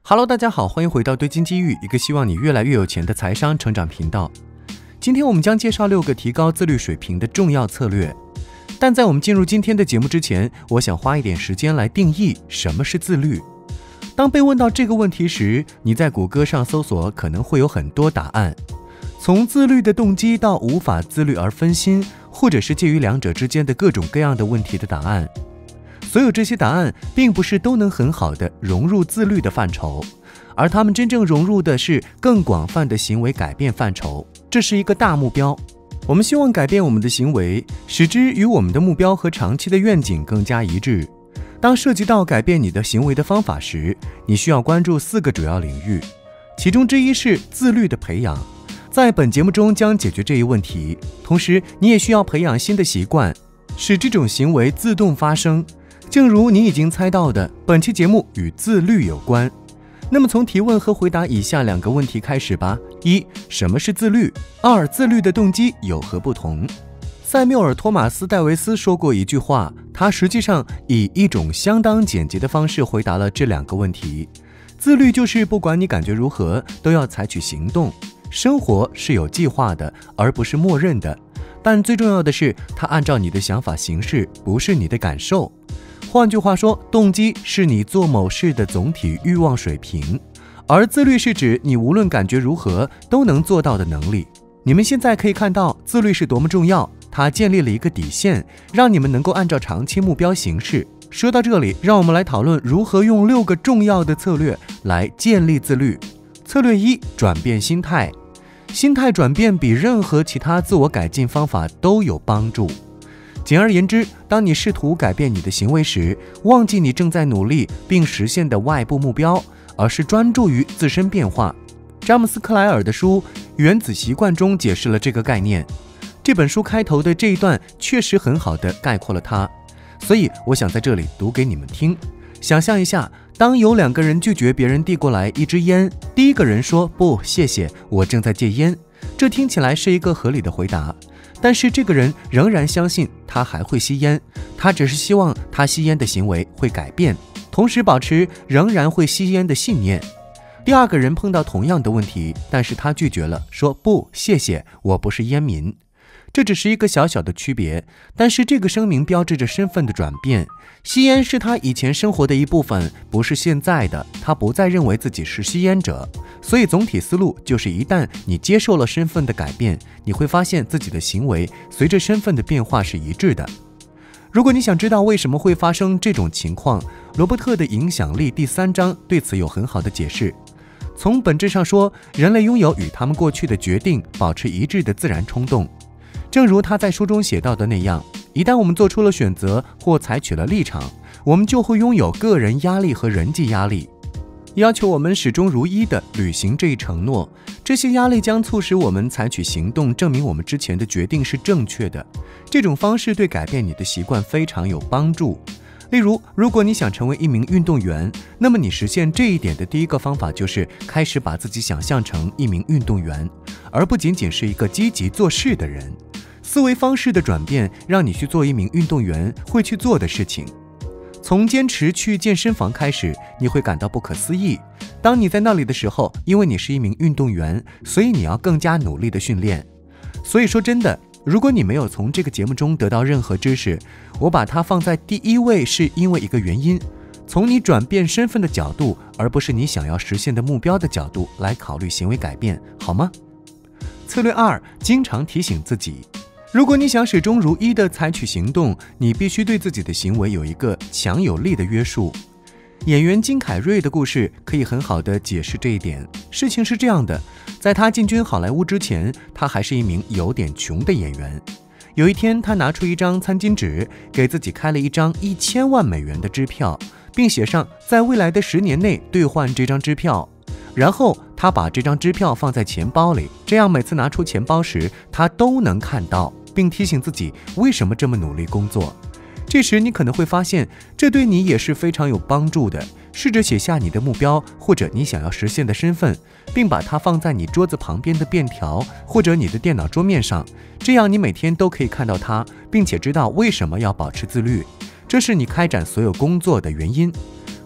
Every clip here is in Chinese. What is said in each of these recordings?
Hello， 大家好，欢迎回到对金机遇，一个希望你越来越有钱的财商成长频道。今天我们将介绍6个提高自律水平的重要策略。但在我们进入今天的节目之前，我想花一点时间来定义什么是自律。当被问到这个问题时，你在谷歌上搜索可能会有很多答案，从自律的动机到无法自律而分心，或者是介于两者之间的各种各样的问题的答案。所有这些答案并不是都能很好的融入自律的范畴，而他们真正融入的是更广泛的行为改变范畴。这是一个大目标，我们希望改变我们的行为，使之与我们的目标和长期的愿景更加一致。当涉及到改变你的行为的方法时，你需要关注4个主要领域，其中之一是自律的培养。在本节目中将解决这一问题，同时你也需要培养新的习惯，使这种行为自动发生。正如你已经猜到的，本期节目与自律有关。那么从提问和回答以下2个问题开始吧。1. 什么是自律？ 2. 自律的动机有何不同？塞缪尔·托马斯·戴维斯说过一句话，他实际上以一种相当简洁的方式回答了这2个问题。自律就是不管你感觉如何，都要采取行动。生活是有计划的，而不是默认的。但最重要的是，它按照你的想法行事，不是你的感受。换句话说，动机是你做某事的总体欲望水平，而自律是指你无论感觉如何都能做到的能力。你们现在可以看到自律是多么重要，它建立了一个底线，让你们能够按照长期目标行事。说到这里，让我们来讨论如何用6个重要的策略来建立自律。策略1：转变心态。心态转变比任何其他自我改进方法都有帮助。简而言之，当你试图改变你的行为时，忘记你正在努力并实现的外部目标，而是专注于自身变化。詹姆斯·克莱尔的书《原子习惯》中解释了这个概念。这本书开头的这一段确实很好地概括了它，所以我想在这里读给你们听。想象一下，当有2个人拒绝别人递过来一支烟，第一个人说：“不，谢谢，我正在戒烟。”这听起来是一个合理的回答。但是这个人仍然相信他还会吸烟，他只是希望他吸烟的行为会改变，同时保持仍然会吸烟的信念。第2个人碰到同样的问题，但是他拒绝了，说：“不，谢谢，我不是烟民。”这只是一个小小的区别，但是这个声明标志着身份的转变。吸烟是他以前生活的一部分，不是现在的。他不再认为自己是吸烟者。所以总体思路就是，一旦你接受了身份的改变，你会发现自己的行为随着身份的变化是一致的。如果你想知道为什么会发生这种情况，罗伯特的影响力第3章对此有很好的解释。从本质上说，人类拥有与他们过去的决定保持一致的自然冲动。正如他在书中写到的那样，一旦我们做出了选择或采取了立场，我们就会拥有个人压力和人际压力，要求我们始终如一地履行这一承诺。这些压力将促使我们采取行动，证明我们之前的决定是正确的。这种方式对改变你的习惯非常有帮助。例如，如果你想成为一名运动员，那么你实现这一点的第一个方法就是开始把自己想象成一名运动员，而不仅仅是一个积极做事的人。思维方式的转变让你去做一名运动员会去做的事情。从坚持去健身房开始，你会感到不可思议。当你在那里的时候，因为你是一名运动员，所以你要更加努力的训练。所以说真的，如果你没有从这个节目中得到任何知识，我把它放在第1位是因为一个原因：从你转变身份的角度，而不是你想要实现的目标的角度来考虑行为改变，好吗？策略2：经常提醒自己。如果你想始终如一地采取行动，你必须对自己的行为有一个强有力的约束。演员金凯瑞的故事可以很好地解释这一点。事情是这样的，在他进军好莱坞之前，他还是一名有点穷的演员。有一天，他拿出一张餐巾纸，给自己开了一张1000万美元的支票，并写上在未来的10年内兑换这张支票。然后他把这张支票放在钱包里，这样每次拿出钱包时，他都能看到，并提醒自己为什么这么努力工作。这时你可能会发现，这对你也是非常有帮助的。试着写下你的目标或者你想要实现的身份，并把它放在你桌子旁边的便条或者你的电脑桌面上，这样你每天都可以看到它，并且知道为什么要保持自律。这是你开展所有工作的原因。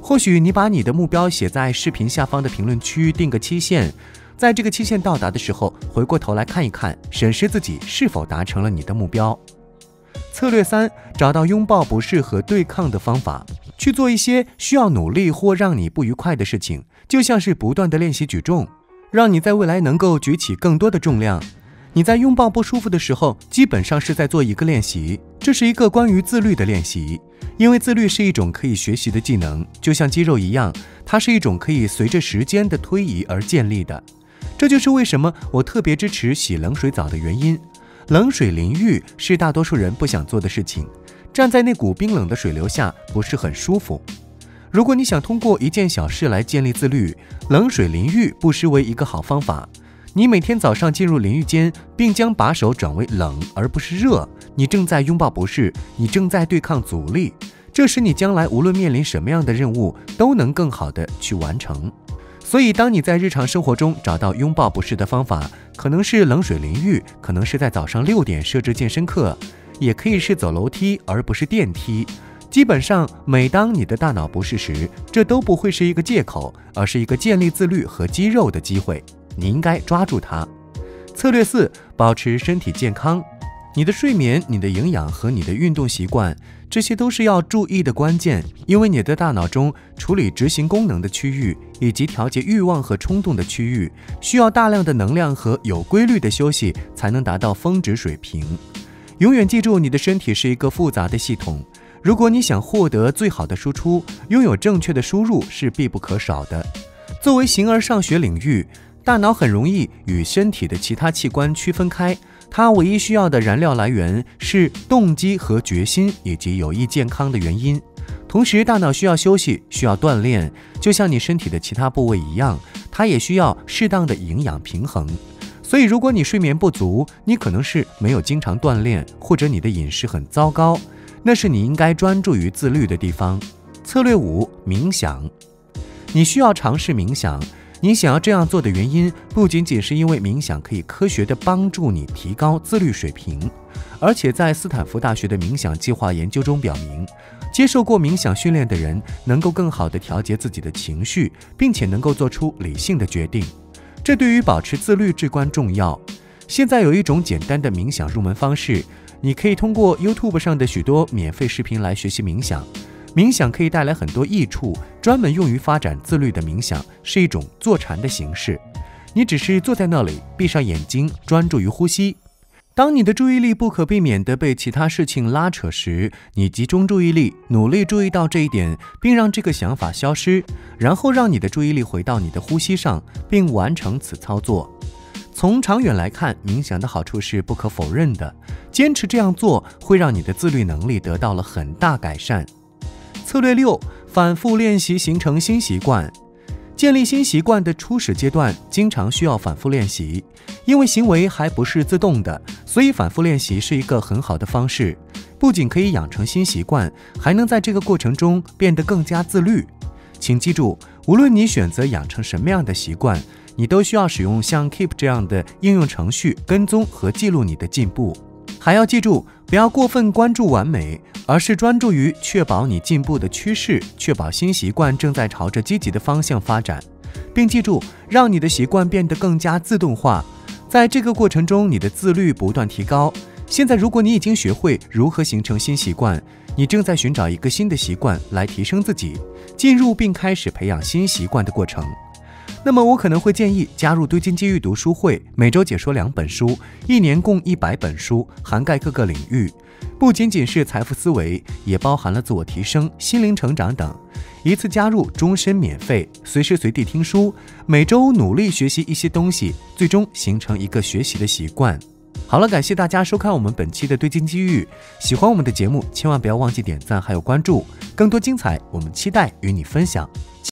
或许你把你的目标写在视频下方的评论区，定个期限，在这个期限到达的时候，回过头来看一看，审视自己是否达成了你的目标。策略3，找到拥抱不适和对抗的方法，去做一些需要努力或让你不愉快的事情，就像是不断的练习举重，让你在未来能够举起更多的重量。你在拥抱不舒服的时候，基本上是在做一个练习，这是一个关于自律的练习，因为自律是一种可以学习的技能，就像肌肉一样，它是一种可以随着时间的推移而建立的。这就是为什么我特别支持洗冷水澡的原因。冷水淋浴是大多数人不想做的事情，站在那股冰冷的水流下不是很舒服。如果你想通过一件小事来建立自律，冷水淋浴不失为一个好方法。你每天早上进入淋浴间，并将把手转为冷而不是热，你正在拥抱不适，你正在对抗阻力，这时你将来无论面临什么样的任务，都能更好的去完成。所以当你在日常生活中找到拥抱不适的方法，可能是冷水淋浴，可能是在早上6点设置健身课，也可以是走楼梯而不是电梯。基本上每当你的大脑不适时，这都不会是一个借口，而是一个建立自律和肌肉的机会，你应该抓住它。策略4，保持身体健康。你的睡眠、你的营养和你的运动习惯，这些都是要注意的关键，因为你的大脑中处理执行功能的区域以及调节欲望和冲动的区域，需要大量的能量和有规律的休息才能达到峰值水平。永远记住，你的身体是一个复杂的系统，如果你想获得最好的输出，拥有正确的输入是必不可少的。作为形而上学领域，大脑很容易与身体的其他器官区分开，它唯一需要的燃料来源是动机和决心以及有益健康的原因。同时，大脑需要休息，需要锻炼，就像你身体的其他部位一样，它也需要适当的营养平衡。所以如果你睡眠不足，你可能是没有经常锻炼，或者你的饮食很糟糕，那是你应该专注于自律的地方。策略5，冥想。你需要尝试冥想，你想要这样做的原因，不仅仅是因为冥想可以科学地帮助你提高自律水平，而且在斯坦福大学的冥想计划研究中表明，接受过冥想训练的人能够更好地调节自己的情绪，并且能够做出理性的决定，这对于保持自律至关重要。现在有一种简单的冥想入门方式，你可以通过 YouTube 上的许多免费视频来学习冥想。冥想可以带来很多益处，专门用于发展自律的冥想是一种坐禅的形式。你只是坐在那里，闭上眼睛，专注于呼吸。当你的注意力不可避免地被其他事情拉扯时，你集中注意力，努力注意到这一点，并让这个想法消失，然后让你的注意力回到你的呼吸上，并完成此操作。从长远来看，冥想的好处是不可否认的，坚持这样做会让你的自律能力得到了很大改善。策略6，反复练习形成新习惯。建立新习惯的初始阶段经常需要反复练习，因为行为还不是自动的，所以反复练习是一个很好的方式，不仅可以养成新习惯，还能在这个过程中变得更加自律。请记住，无论你选择养成什么样的习惯，你都需要使用像 Keep 这样的应用程序跟踪和记录你的进步。还要记住，不要过分关注完美，而是专注于确保你进步的趋势，确保新习惯正在朝着积极的方向发展，并记住让你的习惯变得更加自动化。在这个过程中，你的自律不断提高。现在如果你已经学会如何形成新习惯，你正在寻找一个新的习惯来提升自己，进入并开始培养新习惯的过程。那么我可能会建议加入堆金机遇读书会，每周解说2本书，1年共100本书，涵盖各个领域，不仅仅是财富思维，也包含了自我提升、心灵成长等。一次加入，终身免费，随时随地听书，每周努力学习一些东西，最终形成一个学习的习惯。好了，感谢大家收看我们本期的堆金机遇，喜欢我们的节目，千万不要忘记点赞还有关注，更多精彩我们期待与你分享。